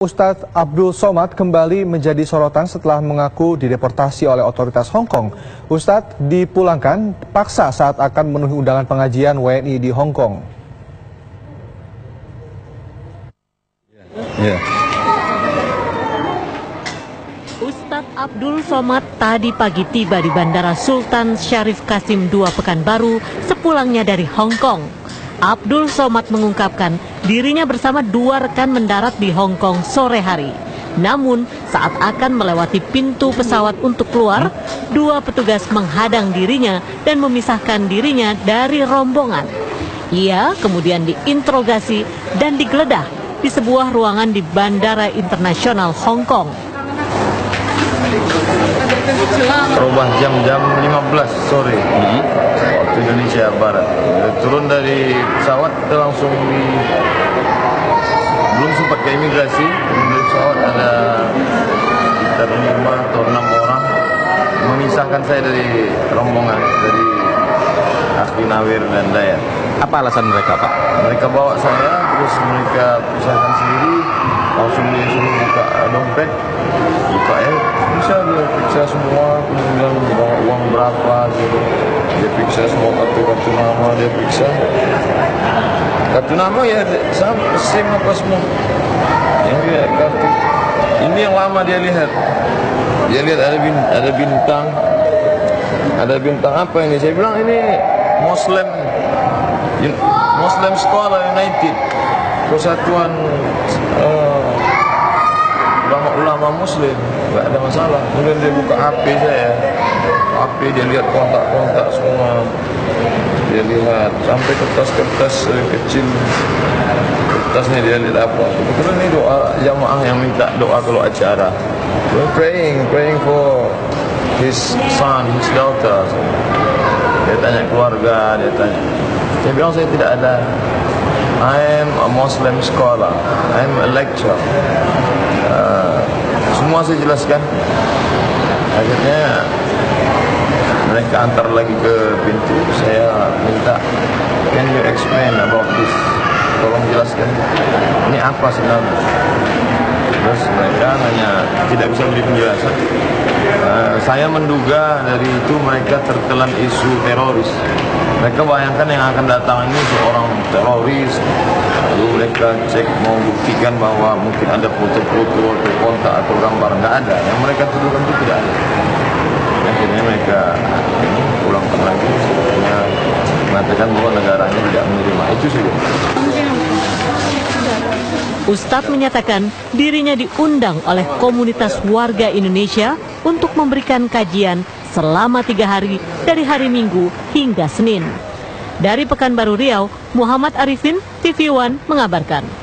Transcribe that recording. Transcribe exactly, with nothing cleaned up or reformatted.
Ustadz Abdul Somad kembali menjadi sorotan setelah mengaku dideportasi oleh otoritas Hong Kong. Ustadz dipulangkan paksa saat akan memenuhi undangan pengajian W N I di Hong Kong. Yeah. Ustadz Abdul Somad tadi pagi tiba di Bandara Sultan Syarif Kasim dua Pekanbaru sepulangnya dari Hong Kong. Abdul Somad mengungkapkan dirinya bersama dua rekan mendarat di Hong Kong sore hari. Namun saat akan melewati pintu pesawat untuk keluar, dua petugas menghadang dirinya dan memisahkan dirinya dari rombongan. Ia kemudian diinterogasi dan digeledah di sebuah ruangan di Bandara Internasional Hong Kong. Terubah jam-jam lima belas sore waktu Indonesia Barat. Turun dari pesawat kita langsung di belum sempat ke imigrasi. Di pesawat ada sekitar lima atau enam orang memisahkan saya dari rombongan dari Akhi Nawir dan Dayat. Apa alasan mereka, Pak? Mereka bawa saya, terus mereka pisahkan sendiri, langsung dia suruh buka dompet, buka ya, bisa dia periksa semua, kemudian bawa uang berapa gitu, dia periksa semua kartu-kartu nama, dia periksa kartu nama ya sama SIM apa semua, yang dia kartu, ini yang lama dia lihat, dia lihat ada bin, ada bintang, ada bintang apa ini? Saya bilang ini Muslim. Muslim Scholar United, Persatuan ulama-ulama uh, Muslim, nggak ada masalah. Kemudian dia buka H P saya, H P dia lihat kontak-kontak semua, dia lihat sampai kertas-kertas uh, kecil, kertasnya dia lihat apa. Kebetulan ini doa jamaah yang minta doa kalau acara. We're praying, praying for his son, his daughter. Dia tanya keluarga, dia tanya. Saya bilang saya tidak ada. I am a Muslim scholar. I am a lecturer. Uh, semua saya jelaskan. Akhirnya mereka antar lagi ke pintu. Saya minta, can you explain about this? Tolong jelaskan. Ini apa sebenarnya? Terus mereka hanya tidak bisa beri penjelasan. Uh, saya menduga dari itu mereka tertelan isu teroris. Mereka bayangkan yang akan datang ini seorang teroris. Lalu mereka cek mau buktikan bahwa mungkin ada foto-foto atau kontak atau gambar. Nggak ada. Yang mereka tuduhkan itu tidak ada. Akhirnya mereka ini pulangkan lagi. Sebenarnya mengatakan bahwa negaranya tidak menerima. Itu saja. Ustadz menyatakan dirinya diundang oleh komunitas warga Indonesia untuk memberikan kajian selama tiga hari dari hari Minggu hingga Senin. Dari Pekanbaru Riau, Muhammad Arifin, T V One mengabarkan.